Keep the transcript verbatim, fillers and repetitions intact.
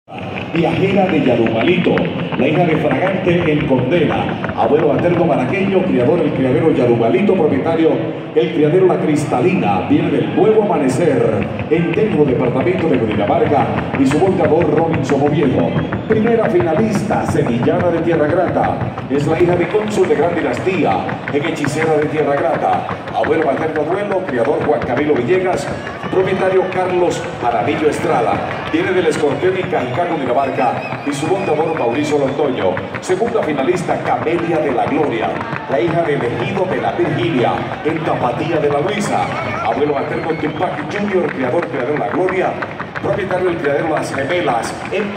Viajera de Yarumalito, la hija de Fragante en Condena, abuelo materno maraqueño, criador el criadero Yarumalito, propietario el criadero La Cristalina, viene del Nuevo Amanecer, en Tenjo, departamento de Cundinamarca, y su volcador Robinson Oviedo. Primera finalista, sevillana de Tierra Grata, es la hija de cónsul de gran dinastía, en hechicera de Tierra Grata, abuelo materno duelo, criador Juan Camilo Villegas, propietario Carlos Aramillo Estrada, viene del Escorpión y Cajicá, Cundinamarca, y su montador Mauricio Londoño. Segunda finalista, Camelia de la Gloria, la hija del Ejido de la Virginia, en Tapatía de la Luisa, abuelo materno Tupac Junior, criador, criadero La Gloria, propietario del criadero Las Gemelas, en